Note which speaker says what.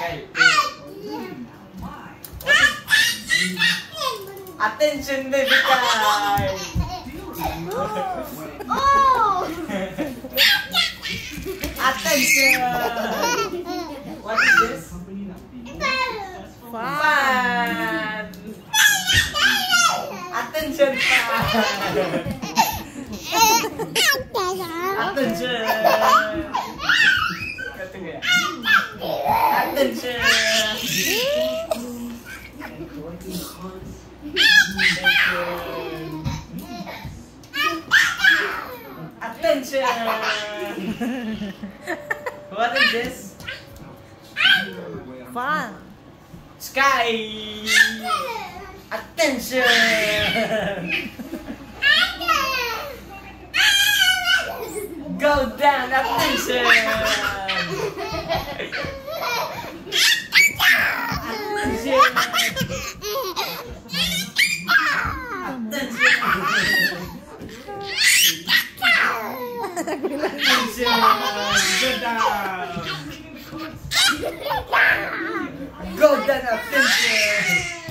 Speaker 1: Sky. Attention, baby Sky.
Speaker 2: Oh!
Speaker 1: Attention. What is this? Fun. Attention, fun. Attention. Attention. Attention. What is this?
Speaker 2: Fun.
Speaker 1: Sky. Attention. Go down. Attention. Go down, attention!